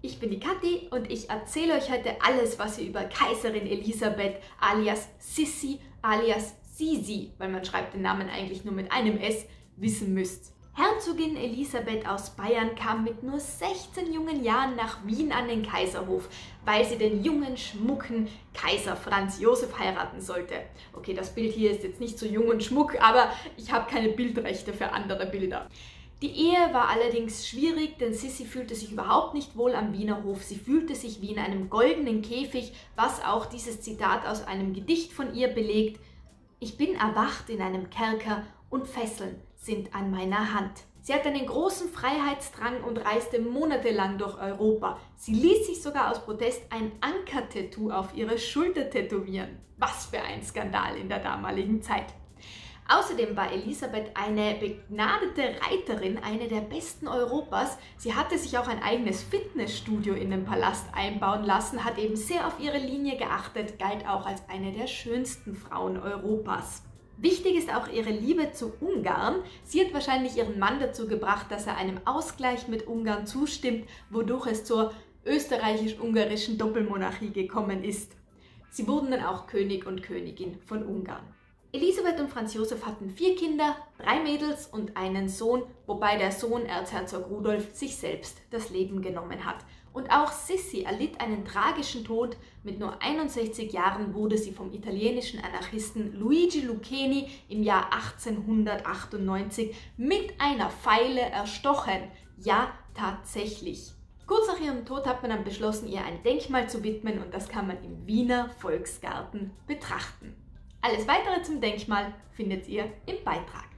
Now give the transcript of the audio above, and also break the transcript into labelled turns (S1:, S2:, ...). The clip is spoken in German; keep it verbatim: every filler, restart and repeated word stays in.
S1: Ich bin die Kathi und ich erzähle euch heute alles, was ihr über Kaiserin Elisabeth alias Sissi alias Sisi, weil man schreibt den Namen eigentlich nur mit einem S, wissen müsst. Herzogin Elisabeth aus Bayern kam mit nur sechzehn jungen Jahren nach Wien an den Kaiserhof, weil sie den jungen, schmucken Kaiser Franz Josef heiraten sollte. Okay, das Bild hier ist jetzt nicht so jung und schmuck, aber ich habe keine Bildrechte für andere Bilder. Die Ehe war allerdings schwierig, denn Sissi fühlte sich überhaupt nicht wohl am Wiener Hof. Sie fühlte sich wie in einem goldenen Käfig, was auch dieses Zitat aus einem Gedicht von ihr belegt: Ich bin erwacht in einem Kerker und Fesseln sind an meiner Hand. Sie hatte einen großen Freiheitsdrang und reiste monatelang durch Europa. Sie ließ sich sogar aus Protest ein Anker-Tattoo auf ihre Schulter tätowieren. Was für ein Skandal in der damaligen Zeit. Außerdem war Elisabeth eine begnadete Reiterin, eine der besten Europas. Sie hatte sich auch ein eigenes Fitnessstudio in den Palast einbauen lassen, hat eben sehr auf ihre Linie geachtet, galt auch als eine der schönsten Frauen Europas. Wichtig ist auch ihre Liebe zu Ungarn. Sie hat wahrscheinlich ihren Mann dazu gebracht, dass er einem Ausgleich mit Ungarn zustimmt, wodurch es zur österreichisch-ungarischen Doppelmonarchie gekommen ist. Sie wurden dann auch König und Königin von Ungarn. Elisabeth und Franz Josef hatten vier Kinder, drei Mädels und einen Sohn, wobei der Sohn Erzherzog Rudolf sich selbst das Leben genommen hat. Und auch Sissi erlitt einen tragischen Tod. Mit nur einundsechzig Jahren wurde sie vom italienischen Anarchisten Luigi Lucchini im Jahr achtzehnhundertachtundneunzig mit einer Feile erstochen. Ja, tatsächlich. Kurz nach ihrem Tod hat man dann beschlossen, ihr ein Denkmal zu widmen, und das kann man im Wiener Volksgarten betrachten. Alles Weitere zum Denkmal findet ihr im Beitrag.